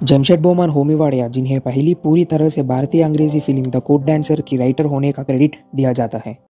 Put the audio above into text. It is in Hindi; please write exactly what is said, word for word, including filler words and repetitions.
जमशेद बोमन होमी, जिन्हें पहली पूरी तरह से भारतीय अंग्रेजी फिल्म द कोड डांसर की राइटर होने का क्रेडिट दिया जाता है।